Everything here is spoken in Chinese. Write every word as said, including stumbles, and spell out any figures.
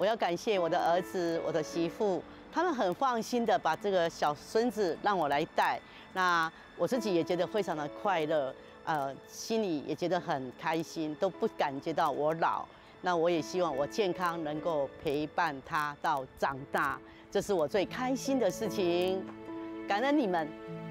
我要感谢我的儿子、我的媳妇，他们很放心的把这个小孙子让我来带。那我自己也觉得非常的快乐，呃，心里也觉得很开心，都不感觉到我老。那我也希望我健康能够陪伴他到长大，这是我最开心的事情。感恩你们。